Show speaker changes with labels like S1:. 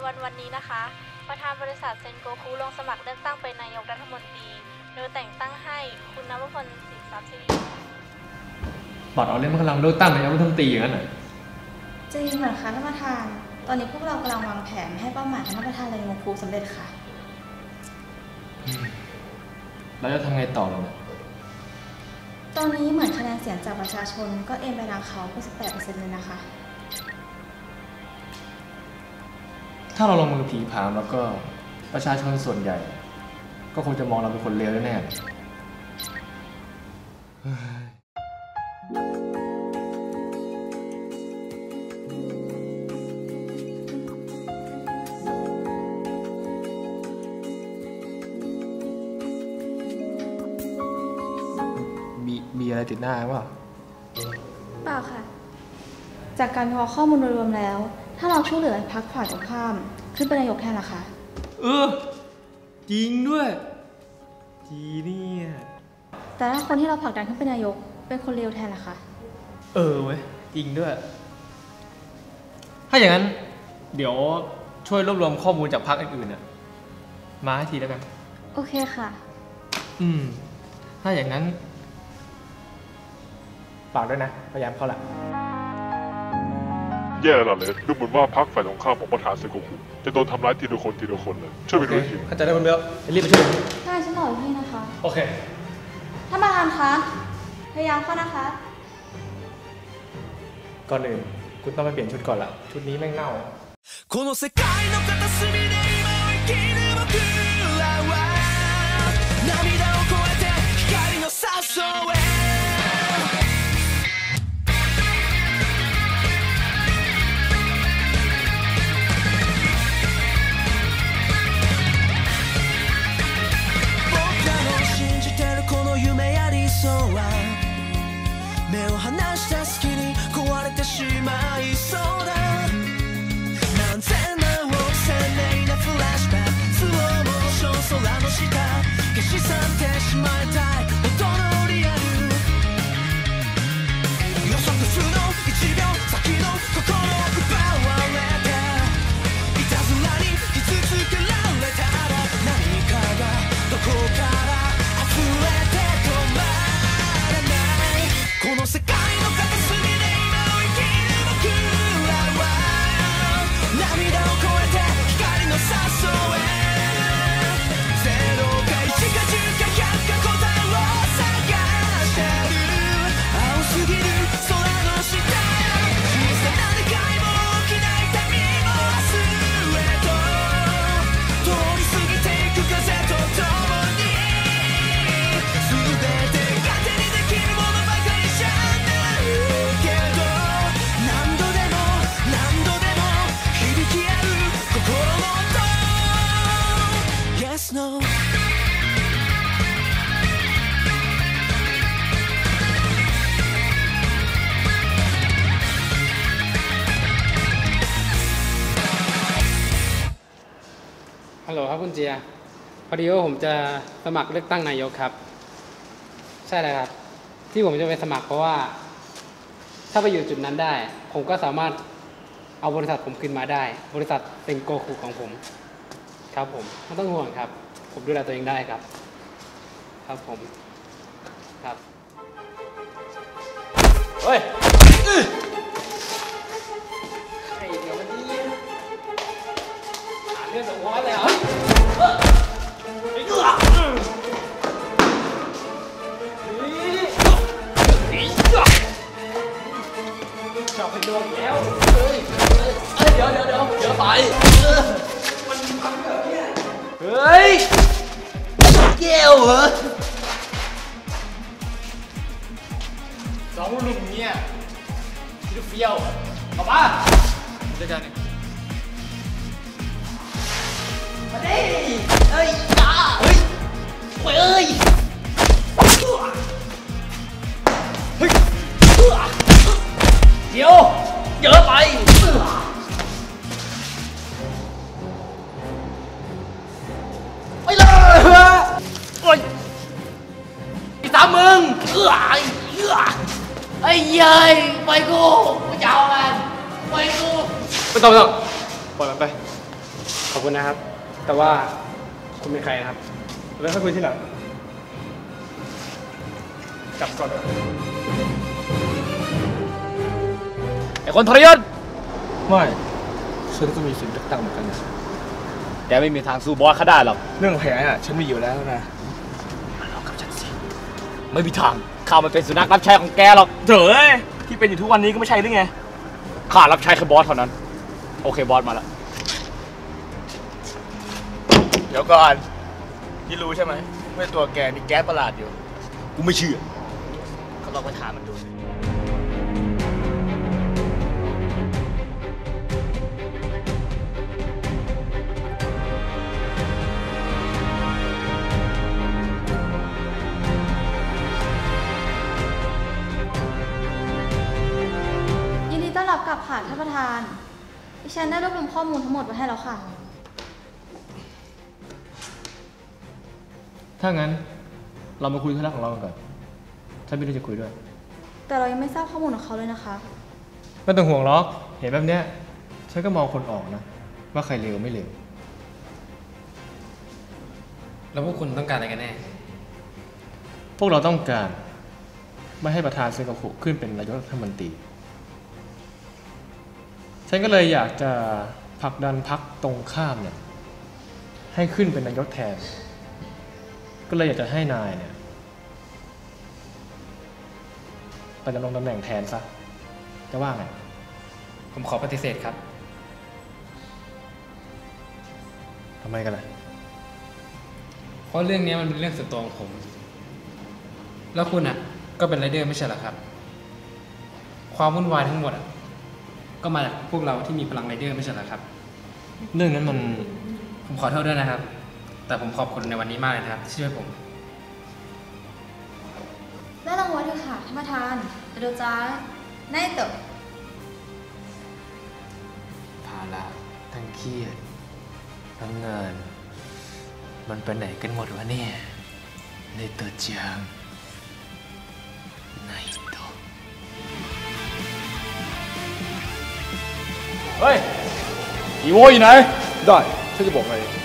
S1: วันนี้นะคะประธานบริษัทเซนโกคุลงสมัครเลือกตั้งเป็นนายกรัฐมนตรีโดยแต่งตั้งให้คุณนวพล สินทรัพย์สิริ
S2: บัตรเอาเล่นกำลังเลือกตั้งนายกรัฐมนตรีอย่างนั้นเหรอ
S3: จริงเหรอคะท่านประธานตอนนี้พวกเรากำลังวางแผนให้เป้าหมายท่านประธานเซนโกคุสำเร็จค่ะ
S2: เราจะทำไงต่อเราเนี่ย
S3: ตอนนี้เหมือนคะแนนเสียงจากประชาชนก็เอ็นไปทางเขา 98% เลยนะคะ
S2: ถ้าเราลงมือผีผามแล้วก็ประชาชนส่วนใหญ่ก็คงจะมองเราเป็นคนเลวแน่ๆมีอะไรติดหน้าป่ะ
S3: เปล่าค่ะจากการวิเคราะห์ข้อมูลโดยรวมแล้วถ้าเราช่วยเหลือพรรคฝ่ายตรงข้ามขึ้นเป็นนายกแทนล่ะคะ
S2: จริงด้วยจีเนี่ย
S3: แต่ถ้าคนที่เราผลักดันขึ้นเป็นนายกเป็นคนเลวแทนล่ะคะ
S2: เว้ยจริงด้วยถ้าอย่างนั้นเดี๋ยวช่วยรวบรวมข้อมูลจากพรรคอื่นๆน่ะมาให้ทีแล้วกัน
S3: โอเคค่ะ
S2: ถ้าอย่างนั้นฝากด้วยนะพยายามเข้าละ
S4: แย่แล้วเลยดูเหมือนว่าพรรคฝ่ายตรงข้ามของประธานเซนโกคุจะโดนทำร้ายทีละคนเลยช่วยไปดูที
S2: เข้าใจได้คุณเบลรีบไปช่วย
S3: ได้ฉันรออยู่ที่นะคะ
S2: โอเค
S3: ท่านประธานคะพยายามเข้านะคะ
S2: ก่อนอื่นคุณต้องไปเปลี่ยนชุดก่อนละชุดนี้แม่งเน่า
S5: 目を離した隙に壊れてしまいそうだ何千万億千年なフラッシュバックスローモーション空の下消し去ってしまいたい音のリアル予測不能1秒先の心を奪われていたずらに傷つけられたら何かがどこから溢れて止まらないこの世界の片隅で今を生きる僕らは涙を越えて光の誘え0か1か10か100か答えを探してる青すぎる空の下小さな願いも大きな痛みも明日へと通り過ぎていく風と共に全て勝手にできるものばかりじゃないけど何度でも響き合う心の音 Yes No
S6: ฮัลโหลครับคุณเจียพอดีว่าผมจะสมัครเลือกตั้งนายกครับใช่เลยครับที่ผมจะไปสมัครเพราะว่าถ้าไปอยู่จุดนั้นได้ผมก็สามารถเอาบริษัทผมขึ้นมาได้บริษัทเซนโกคุของผมครับผมไม่ต้องห่วงครับผมดูแลตัวเองได้ครับครับผมครับ
S2: เฮ้ย
S6: เดี๋ยววันนี้เรื่องสมมติเลยเหรอชอบให้โดนแล้วเดี๋ยวไปมันพังแบบนี้เฮ้ยแก้วเหรอสองลุมเนี่ยคิดเฟี้ยวกลับมาเจอกันเนี่ยมาดิเฮ้ยจ้าเฮ้ยโอ้ยเอ้ยเฮ้ยเดี๋ยวเยอะไปไปเลยโอ้ยไอ้ตามมึงไอ้เย้ยไปกูจะเอามันไปกูไม่ต้องปล่อยมันไปขอบคุณนะครับ แต่ว่าคุณเป็นใครนะครับ
S2: แล้วค่อยคุยที่หลังกลับก่อนไอ้คนทรยศไม่ฉันก็มีสิทธิ์เลือกตั้งเหมือนกันนะแกไม่มีทางสู้บอสเขาได้หรอกเรื่องแผลอ่ะฉันมีอยู่แล้วนะมาลองกับฉันสิไม่มีทางข้ามันเป็นสุนัขรับใช้ของแกหรอกเถอะที่เป็นอยู่ทุกวันนี้ก็ไม่ใช่หรือไงข้ารับใช้แค่บอสเท่านั้นโอเคบอสมาแล้วเดี๋ยวก่อนที่รู้ใช่ไหมว่าตัวแกมีแก๊สประหลาดอยู่กูไม่เชื่อเขาลองไปถามมันดูสิ
S3: ยินดีต้อนรับกลับค่ะท่านประธานดิฉันได้รวบรวมข้อมูลทั้งหมดไว้ให้แล้วค่ะ
S2: ถ้างั้นเรามาคุยธุระของเรากันก่อนฉันไม่ได้จะคุยด้วย
S3: แต่เรายังไม่ทราบข้อมูลของเขาเลยนะคะ
S2: ไม่ต้องห่วงหรอกเห็นแบบเนี้ยฉันก็มองคนออกนะว่าใครเลวไม่เลว
S6: แล้วพวกคุณต้องการอะไรกันแน่
S2: พวกเราต้องการไม่ให้ประธานเซนโกคุขึ้นเป็นนายกรัฐมนตรีฉันก็เลยอยากจะผลักดันพรรคตรงข้ามเนี่ยให้ขึ้นเป็นนายกแทนก็เลยอยากจะให้นายเนี่ยไปดำรงตำแหน่งแทนซะจะว่าไง
S6: ผมขอปฏิเสธครับ
S2: ทำไมกันล่ะ
S6: เพราะเรื่องนี้มันเป็นเรื่องส่วนตัวของผม แล้วคุณอ่ะ ก็เป็นไรเดอร์ไม่ใช่เหรอครับ ความวุ่นวายทั้งหมดอ่ะ ก็มาจากพวกเราที่มีพลังไรเดอร์ไม่ใช่เหรอครับ
S2: เรื่องนั้นมัน
S6: ผมขอโทษด้วยนะครับ แต่ผมขอบคุณในวันนี้มากเลยนะครับที่ช่วยผม
S3: ได้รางวัลด้วยค่ะท่านประธานเดี๋ยวจ้าได้เติบ
S2: ภาระทั้งเครียดทั้งงานมันไปไหนกันหมดวะเนี่ยในตัวจังในตัวเฮ้ยอีโวอยู่ไหนได้ฉันจะบอกไง